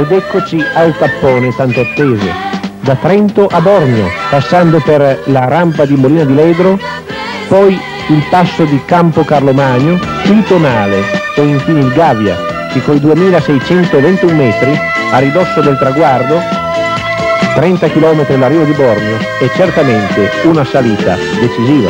Ed eccoci al tappone tanto atteso, da Trento a Bormio, passando per la rampa di Molina di Ledro, poi il passo di Campo Carlo Magno, il Tonale e infine il Gavia, che coi 2621 metri, a ridosso del traguardo, 30 km all'arrivo di Bormio, è certamente una salita decisiva.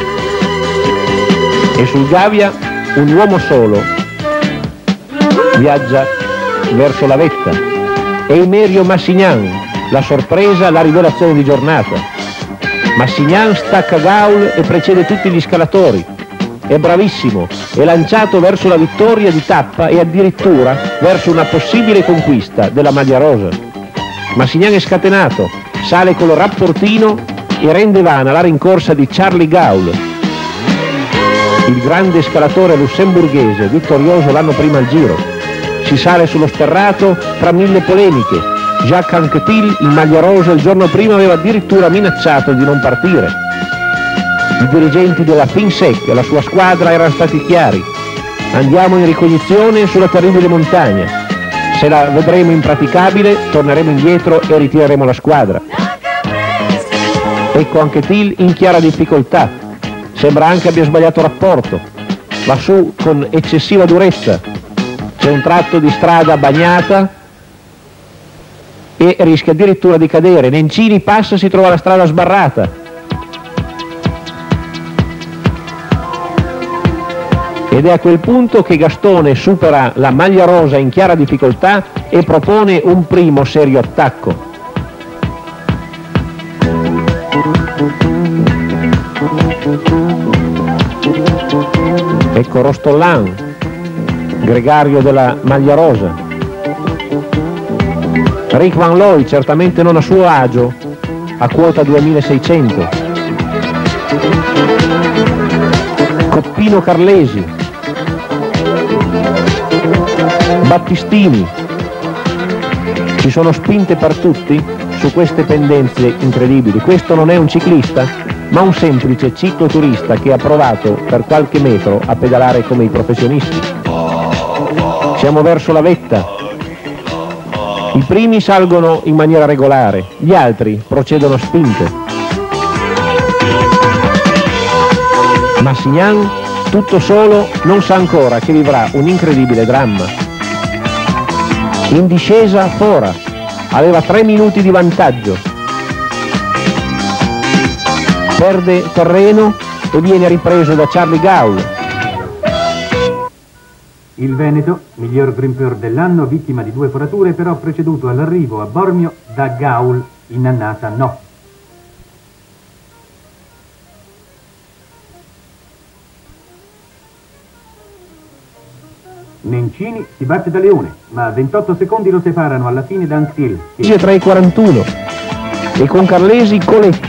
E sul Gavia un uomo solo viaggia verso la vetta. È Emerio Massignan, la sorpresa, la rivelazione di giornata. Massignan stacca Gaul e precede tutti gli scalatori. È bravissimo, è lanciato verso la vittoria di tappa e addirittura verso una possibile conquista della maglia rosa. Massignan è scatenato, sale col rapportino e rende vana la rincorsa di Charlie Gaul, il grande scalatore lussemburghese vittorioso l'anno prima al Giro. Si sale sullo sterrato tra mille polemiche. Jacques Anquetil, in maglia rosa, il giorno prima aveva addirittura minacciato di non partire. I dirigenti della FINSEC e la sua squadra erano stati chiari. Andiamo in ricognizione sulla terribile montagna. Se la vedremo impraticabile, torneremo indietro e ritireremo la squadra. Ecco Anquetil in chiara difficoltà. Sembra anche abbia sbagliato rapporto. Va su con eccessiva durezza. C'è un tratto di strada bagnata e rischia addirittura di cadere. Nencini passa e si trova la strada sbarrata. Ed è a quel punto che Gastone supera la maglia rosa in chiara difficoltà e propone un primo serio attacco. Ecco Rostollan, gregario della maglia rosa. Rick Van Looy, certamente non a suo agio, a quota 2600. Coppino Carlesi, Battistini. Ci sono spinte per tutti su queste pendenze incredibili. Questo non è un ciclista, ma un semplice cicloturista che ha provato per qualche metro a pedalare come i professionisti. Siamo verso la vetta. I primi salgono in maniera regolare, gli altri procedono a spinte. Massignan, tutto solo, non sa ancora che vivrà un incredibile dramma. In discesa Fora, aveva 3 minuti di vantaggio. Perde terreno e viene ripreso da Charlie Gaul. Il Veneto, miglior grimper dell'anno, vittima di 2 forature, però preceduto all'arrivo a Bormio da Gaul, in annata no. Nencini si batte da Leone, ma 28 secondi lo separano alla fine da Anquetil. 3:41 e con Carlesi Coletti.